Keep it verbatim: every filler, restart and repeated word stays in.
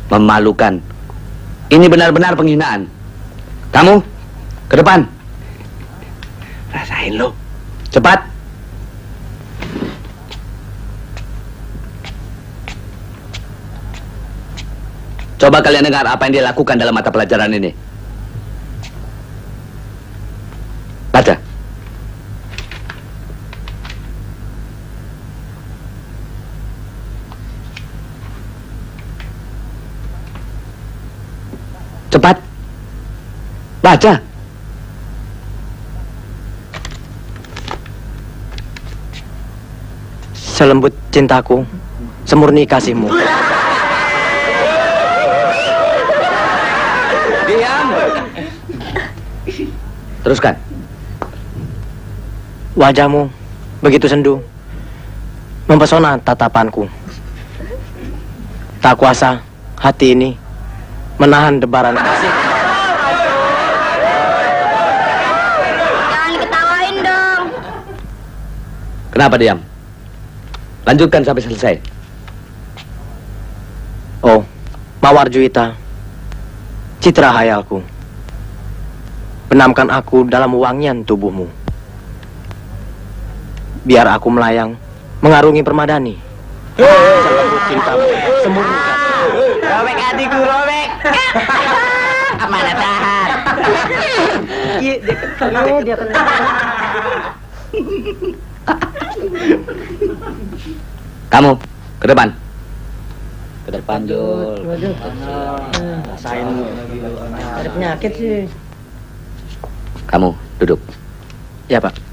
Memalukan. Ini benar-benar penghinaan. Kamu, ke depan. Rasain lo. Cepat. Coba kalian dengar apa yang dia lakukan dalam mata pelajaran ini. Baca. Cepat. Baca. Selembut cintaku, semurni kasihmu. Diam. Teruskan. Wajahmu begitu sendu, mempesona tatapanku. Tak kuasa hati ini menahan debaran kasih. Jangan ketawain dong. Kenapa diam? Lanjutkan sampai selesai. Oh, Mawar Juwita, citra hayalku. Benamkan aku dalam wangian tubuhmu. Biar aku melayang, mengarungi permadani. Selembut cintamu, semurni kasihmu. Robek adikku, robek. Mana tahan. Iya, dia kena. Oh, dia kena. Kamu, ke depan. Ke depan, Jul. Rasain lu. Ada penyakit sih. Kamu, duduk. Ya, Pak.